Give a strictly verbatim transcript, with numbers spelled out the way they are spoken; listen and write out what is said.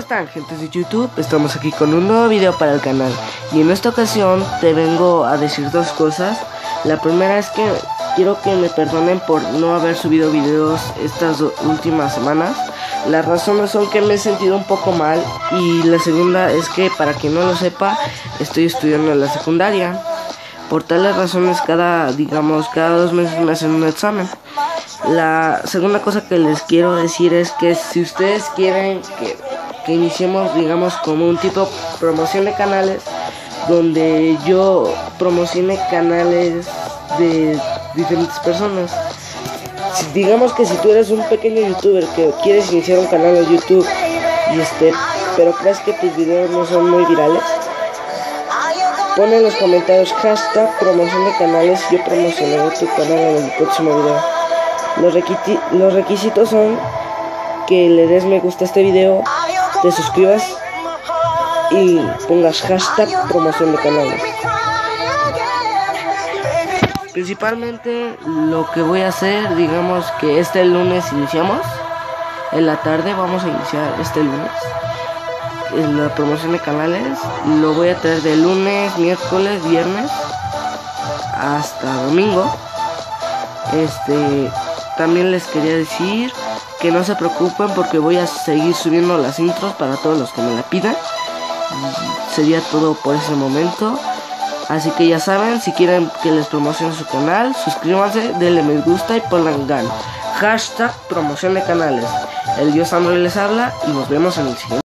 están, gentes de YouTube? Estamos aquí con un nuevo video para el canal. Y en esta ocasión te vengo a decir dos cosas. La primera es que quiero que me perdonen por no haber subido videos estas últimas semanas. Las razones son que me he sentido un poco mal. Y la segunda es que, para quien no lo sepa, estoy estudiando en la secundaria. Por tales razones, cada, digamos, cada dos meses me hacen un examen. La segunda cosa que les quiero decir es que si ustedes quieren que, que iniciemos, digamos, como un tipo de promoción de canales, donde yo promocione canales de diferentes personas. Si, digamos que si tú eres un pequeño youtuber que quieres iniciar un canal de YouTube y este, pero crees que tus videos no son muy virales, pon en los comentarios hashtag promoción de canales y yo promocionaré tu canal en el próximo video. Los, requisi los requisitos son que le des me gusta a este video, te suscribas y pongas hashtag promoción de canales. Principalmente lo que voy a hacer, digamos que este lunes iniciamos, en la tarde vamos a iniciar este lunes en la promoción de canales. Lo voy a traer de lunes, miércoles, viernes hasta domingo. Este, también les quería decir que no se preocupen porque voy a seguir subiendo las intros para todos los que me la pidan. Sería todo por ese momento. Así que ya saben, si quieren que les promocione su canal, suscríbanse, denle me gusta y pongan gan. Hashtag promoción de canales. El Dios Android les habla y nos vemos en el siguiente.